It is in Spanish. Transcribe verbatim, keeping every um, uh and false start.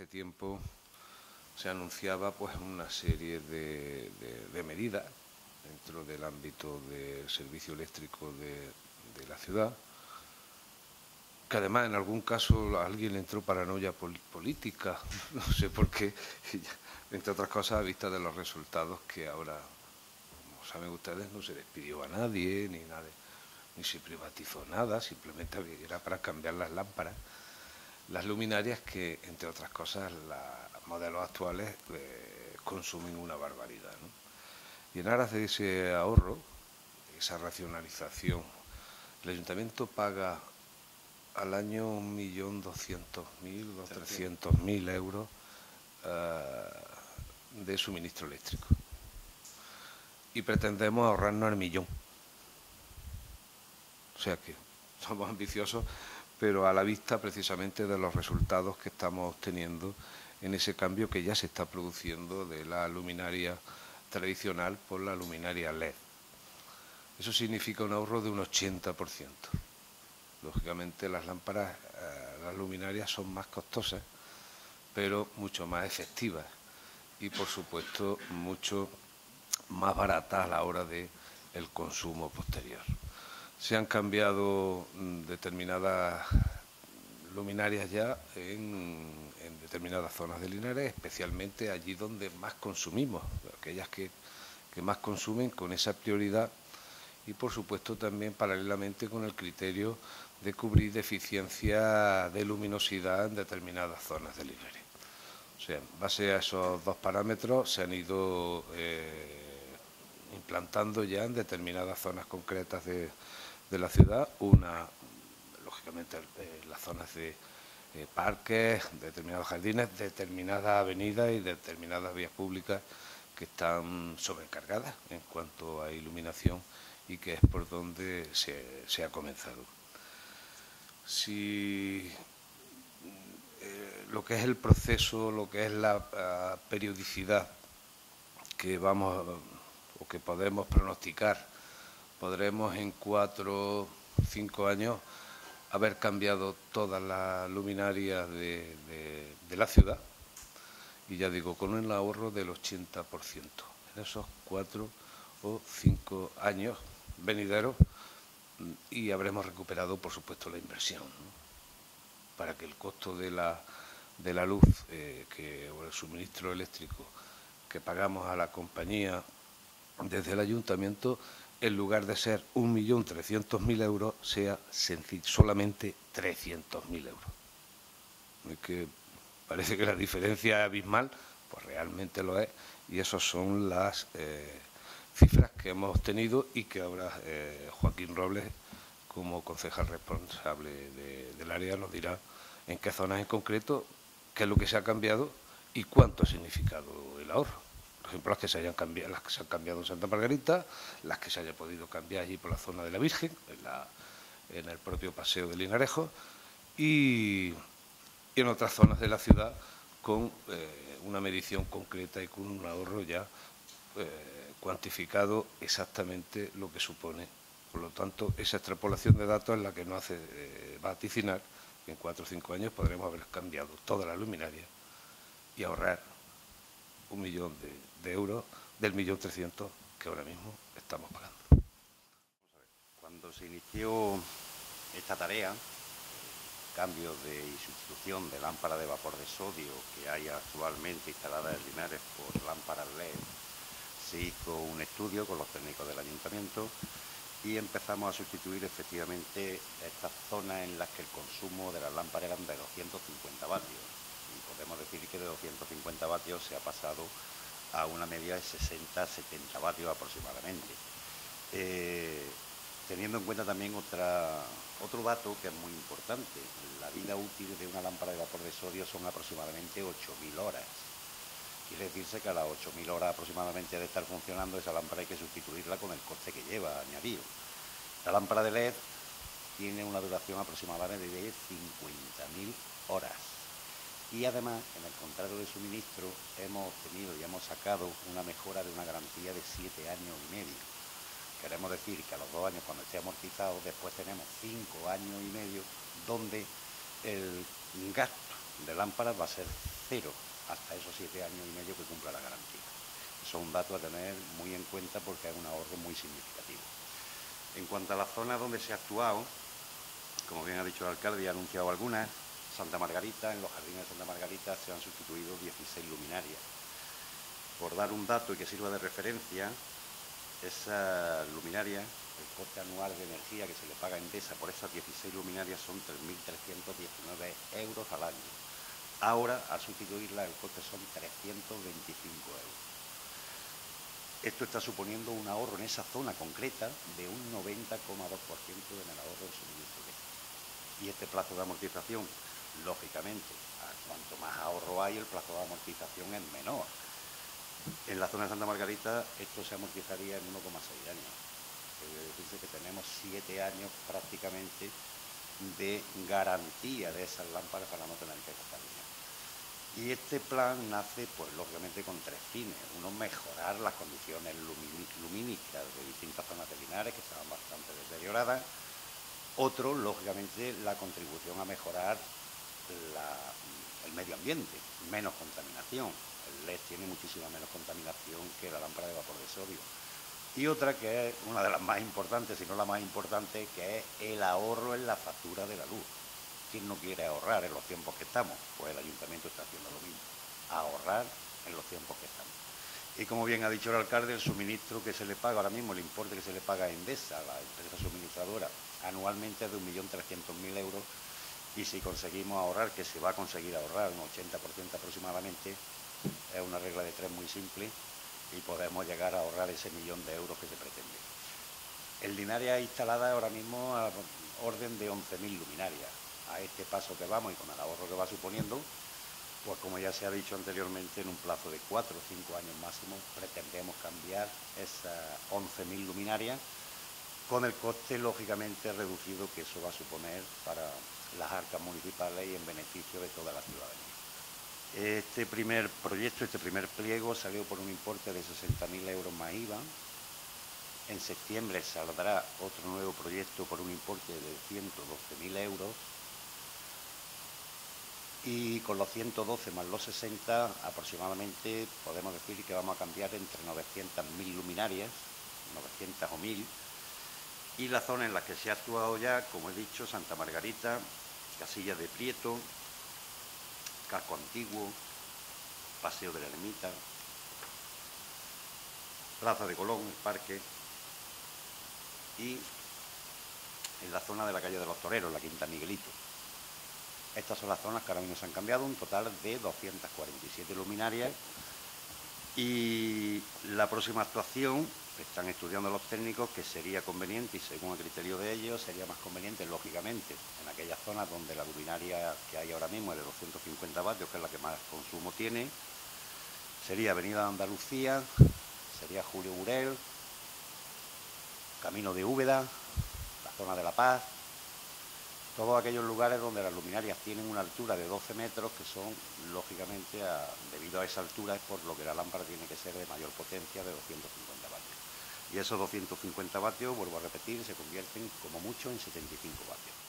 hace tiempo se anunciaba pues una serie de, de, de medidas dentro del ámbito del servicio eléctrico de, de la ciudad, que además en algún caso a alguien le entró paranoia pol política, no sé por qué, entre otras cosas a vista de los resultados que ahora, como saben ustedes, no se despidió a nadie, ni nada, ni se privatizó nada, simplemente era para cambiar las lámparas, las luminarias que, entre otras cosas, los modelos actuales eh, consumen una barbaridad, ¿no? Y en aras de ese ahorro, de esa racionalización, el ayuntamiento paga al año un millón doscientos mil o trescientos mil euros uh, de suministro eléctrico. Y pretendemos ahorrarnos el millón. O sea que somos ambiciosos, pero a la vista precisamente de los resultados que estamos obteniendo en ese cambio que ya se está produciendo de la luminaria tradicional por la luminaria L E D. Eso significa un ahorro de un ochenta por ciento. Lógicamente las lámparas, eh, las luminarias son más costosas, pero mucho más efectivas y por supuesto mucho más baratas a la hora de el consumo posterior. Se han cambiado determinadas luminarias ya en, en determinadas zonas de Linares, especialmente allí donde más consumimos, aquellas que, que más consumen con esa prioridad y por supuesto también paralelamente con el criterio de cubrir deficiencia de luminosidad en determinadas zonas de Linares. O sea, en base a esos dos parámetros se han ido eh, implantando ya en determinadas zonas concretas de, de la ciudad, una, lógicamente, eh, las zonas de eh, parques, determinados jardines, determinadas avenidas y determinadas vías públicas que están sobrecargadas en cuanto a iluminación y que es por donde se, se ha comenzado. Si eh, lo que es el proceso, lo que es la uh, periodicidad que vamos o que podemos pronosticar, podremos en cuatro o cinco años haber cambiado todas las luminarias de, de, de la ciudad y ya digo, con un ahorro del ochenta por ciento en esos cuatro o cinco años venideros y habremos recuperado, por supuesto, la inversión, ¿no? Para que el costo de la, de la luz eh, que, o el suministro eléctrico que pagamos a la compañía desde el ayuntamiento, en lugar de ser un millón trescientos mil euros, sea sencillo, solamente trescientos mil euros. Es que parece que la diferencia es abismal, pues realmente lo es, y esas son las eh, cifras que hemos obtenido y que ahora eh, Joaquín Robles, como concejal responsable de, del área, nos dirá en qué zonas en concreto, qué es lo que se ha cambiado y cuánto ha significado el ahorro. Por ejemplo, las que se hayan cambiado, las que se han cambiado en Santa Margarita, las que se haya podido cambiar allí por la zona de la Virgen, en, la, en el propio paseo de Linarejo, y, y en otras zonas de la ciudad con eh, una medición concreta y con un ahorro ya eh, cuantificado exactamente lo que supone. Por lo tanto, esa extrapolación de datos es la que nos hace eh, vaticinar que en cuatro o cinco años podremos haber cambiado toda la luminaria y ahorrar un millón de, de euros del millón trescientos que ahora mismo estamos pagando. Cuando se inició esta tarea, cambio de y sustitución de lámparas de vapor de sodio que hay actualmente instaladas en Linares por lámparas L E D, se hizo un estudio con los técnicos del ayuntamiento y empezamos a sustituir efectivamente estas zonas en las que el consumo de las lámparas eran de doscientos cincuenta vatios. Y podemos decir que de doscientos cincuenta vatios se ha pasado a una media de sesenta a setenta vatios aproximadamente. Eh, teniendo en cuenta también otra, otro dato que es muy importante, la vida útil de una lámpara de vapor de sodio son aproximadamente ocho mil horas. Quiere decirse que a las ocho mil horas aproximadamente de estar funcionando esa lámpara hay que sustituirla con el coste que lleva añadido. La lámpara de L E D tiene una duración aproximadamente de cincuenta mil horas. Y además, en el contrato de suministro, hemos obtenido y hemos sacado una mejora de una garantía de siete años y medio. Queremos decir que a los dos años, cuando esté amortizado, después tenemos cinco años y medio, donde el gasto de lámparas va a ser cero hasta esos siete años y medio que cumpla la garantía. Eso es un dato a tener muy en cuenta porque es un ahorro muy significativo. En cuanto a las zonas donde se ha actuado, como bien ha dicho el alcalde y ha anunciado algunas, Santa Margarita, en los jardines de Santa Margarita se han sustituido dieciséis luminarias. Por dar un dato y que sirva de referencia, esa luminaria, el coste anual de energía que se le paga a Endesa por esas dieciséis luminarias son tres mil trescientos diecinueve euros al año. Ahora, al sustituirla, el coste son trescientos veinticinco euros. Esto está suponiendo un ahorro en esa zona concreta de un noventa coma dos por ciento en el ahorro del suministro eléctrico. Y este plazo de amortización, lógicamente, cuanto más ahorro hay, el plazo de amortización es menor. En la zona de Santa Margarita esto se amortizaría en uno coma seis años. Debe decirse que tenemos siete años prácticamente de garantía de esas lámparas para no tener que gastar dinero. Y este plan nace, pues lógicamente, con tres fines. Uno, mejorar las condiciones lumínicas de distintas zonas de Linares, que estaban bastante deterioradas. Otro, lógicamente, la contribución a mejorar la, el medio ambiente, menos contaminación. El L E D tiene muchísima menos contaminación que la lámpara de vapor de sodio. Y otra, que es una de las más importantes, si no la más importante, que es el ahorro en la factura de la luz. ¿Quién no quiere ahorrar en los tiempos que estamos? Pues el ayuntamiento está haciendo lo mismo, ahorrar en los tiempos que estamos. Y como bien ha dicho el alcalde, el suministro que se le paga ahora mismo, el importe que se le paga a Endesa, la empresa suministradora, anualmente es de un millón trescientos mil euros, y si conseguimos ahorrar, que se va a conseguir ahorrar un ochenta por ciento aproximadamente, es una regla de tres muy simple, y podemos llegar a ahorrar ese millón de euros que se pretende. En Linares hay instaladas ahora mismo a orden de once mil luminarias. A este paso que vamos y con el ahorro que va suponiendo, pues como ya se ha dicho anteriormente, en un plazo de cuatro o cinco años máximo pretendemos cambiar esas once mil luminarias con el coste lógicamente reducido que eso va a suponer para las arcas municipales y en beneficio de toda la ciudadanía. Este primer proyecto, este primer pliego salió por un importe de sesenta mil euros más I V A. En septiembre saldrá otro nuevo proyecto por un importe de ciento doce mil euros. Y con los ciento doce más los sesenta, aproximadamente podemos decir que vamos a cambiar entre novecientas mil luminarias, novecientas o mil. Y la zona en la que se ha actuado ya, como he dicho, Santa Margarita, Casilla de Prieto, Casco Antiguo, Paseo de la Ermita, Plaza de Colón, el parque, y en la zona de la calle de los Toreros, la Quinta Miguelito. Estas son las zonas que ahora mismo se han cambiado, un total de doscientas cuarenta y siete luminarias. Y la próxima actuación, están estudiando los técnicos, que sería conveniente, y según el criterio de ellos, sería más conveniente, lógicamente, en aquellas zonas donde la luminaria que hay ahora mismo es de doscientos cincuenta vatios, que es la que más consumo tiene, sería Avenida de Andalucía, sería Julio Burel, Camino de Úbeda, la zona de La Paz, todos aquellos lugares donde las luminarias tienen una altura de doce metros, que son, lógicamente, a, debido a esa altura, es por lo que la lámpara tiene que ser de mayor potencia, de doscientos cincuenta vatios. Y esos doscientos cincuenta vatios, vuelvo a repetir, se convierten como mucho en setenta y cinco vatios.